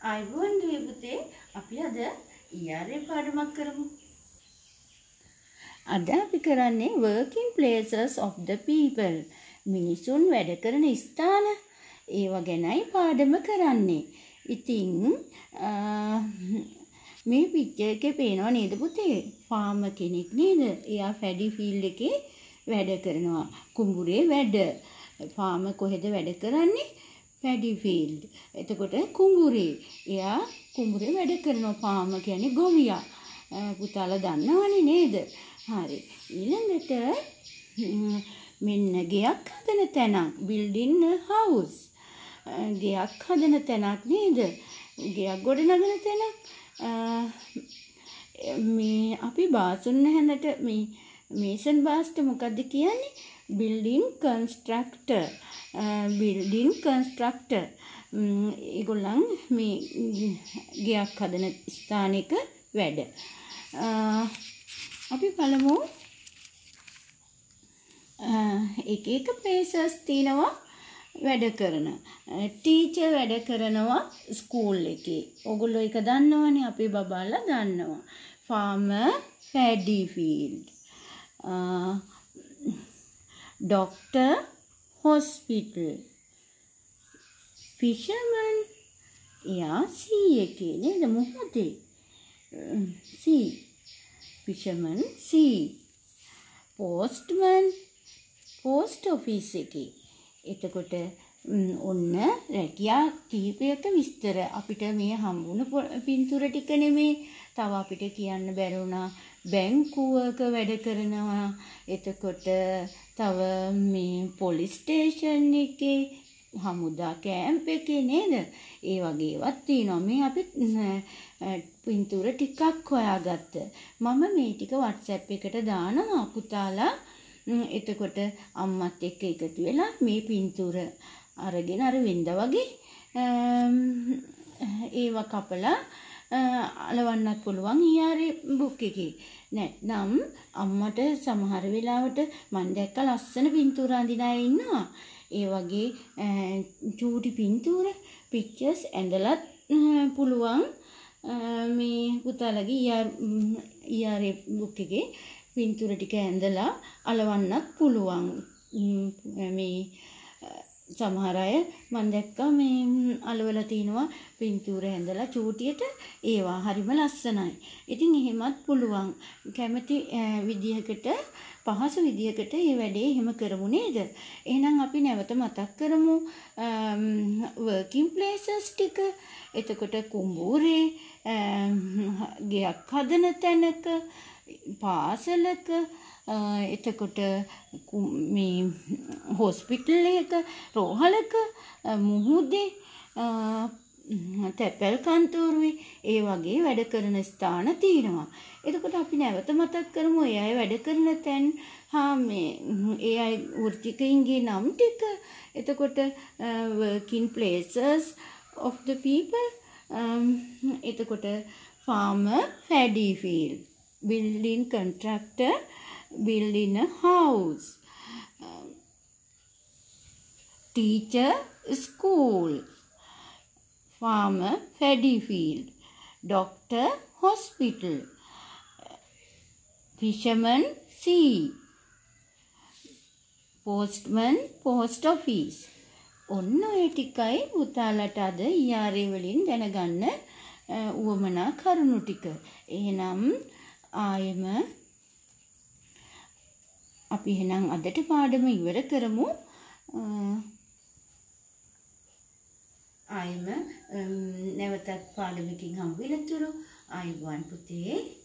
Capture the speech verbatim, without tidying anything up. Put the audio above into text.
අයිබෝන් දුවේ පුතේ අපි අද E R A පාඩමක් කරමු. අද අපි කරන්නේ working places of the people. මිනිසුන් වැඩ කරන ස්ථාන ඒවා ගැනයි පාඩම කරන්නේ. ඉතින් මේ පික්චර් එකේ පේනව නේද පුතේ? ෆාමර් කෙනෙක් නේද? එයා පැඩි ෆීල්ඩ් එකේ වැඩ කරනවා. කුඹුරේ වැඩ. ෆාමර් කොහෙද වැඩ කරන්නේ? Paddy field. එතකොට කුඹුරේ. එයා කුඹුරේ වැඩ කරනවා. ෆාමර් කියන්නේ ගොවියා. පුතාලා දන්නවනේ නේද? හරි. ඊළඟට මෙන්න ගෙයක් හදන තැනක්. building a house. ගෙයක් හදන තැනක් නේද? ගෙයක් ගොඩනගන තැනක්. මේ අපි බාසුන් හැඳට මේ මේසන් බාස්ට මොකද්ද කියන්නේ? building constructor. building constructor. ඒගොල්ලන් මේ ගෙයක් හදන ස්ථානික වැඩ. අපි බලමු එක එක places තියෙනවා වැඩ කරන. ටීචර් වැඩ කරනවා ස්කූල් එකේ. ඔයගොල්ලෝ ඒක දන්නවනේ අපේ බබාලා දන්නවා. farmer paddy field. doctor hospital. fisherman එයා sea එකේ නේද මොහොතේ. sea fisherman sea. postman post office එකේ. එතකොට ඔන්න රැකියා කීපයක විස්තර අපිට මේ හම්බුන පින්තූර ටික නෙමේ. තව අපිට කියන්න බැරුණා බැංකුවක වැඩ කරනවා. එතකොට තව මේ පොලිස් ස්ටේෂන් එකේ හමුදා කැම්ප් එකේ නේද? ඒ වගේ ඒවත් තියෙනවා. මේ අපි පින්තූර ටිකක් හොයාගත්ත. මම මේ ටික WhatsApp එකට දානවා පුතාලා. එතකොට අම්මත් එක්ක එකතු වෙලා මේ පින්තූර අරගෙන අර වෙන්ද වගේ ඒවා කපලා අලවන්නත් පුළුවන් E R A බුක් එකේ. නැත්නම් අම්මට සමහර වෙලාවට මම දැක්ක ලස්සන පින්තූර අඳින අය ඉන්නවා. ඒ වගේ චූටි පින්තූර pictures ඇඳලත් පුළුවන් මේ පුතාලගේ E R A බුක් එකේ පින්තූර ටික ඇඳලා අලවන්නත් පුළුවන්. මේ සමහර අය මම දැක්කා මේ අලවලා තිනවා පින්තූර ඇඳලා චූටියට. ඒවා හරිම ලස්සනයි. ඉතින් එහෙමත් පුළුවන්. කැමති විදිහකට පහසු විදිහකට මේ වැඩේ එහෙම කරමු නේද? එහෙනම් අපි නැවත මතක් කරමු working places ටික. එතකොට කුඹුරේ ගෙයක් හදන තැනක පාසලක එතකොට මේ හොස්පිටල් එක රෝහලක මුහුදේ තැපැල් කන්තෝරුවේ ඒ වගේ වැඩ කරන ස්ථාන තියෙනවා. එතකොට අපි නැවත මතක් කරමු ඒ අය වැඩ කරන තැන් හා මේ ඒ අය වෘත්තිකයින්ගේ නම් ටික. එතකොට working places of the people. එතකොට farmer paddy field. building contractor building a house. um, teacher school. farmer paddy field. doctor hospital. fisherman sea. postman post office. ඔන්න ඔය ටිකයි පුතාලට අද E R A වලින් දැනගන්න උවමනා කරුණු ටික. එහෙනම් ආයෙම අපි එහෙනම් අදට පාඩම ඉවර කරමු. ආයෙම නැවතත් පාඩමකින් හම්බ වෙනතුරු ආයිබෝන් පුතේ.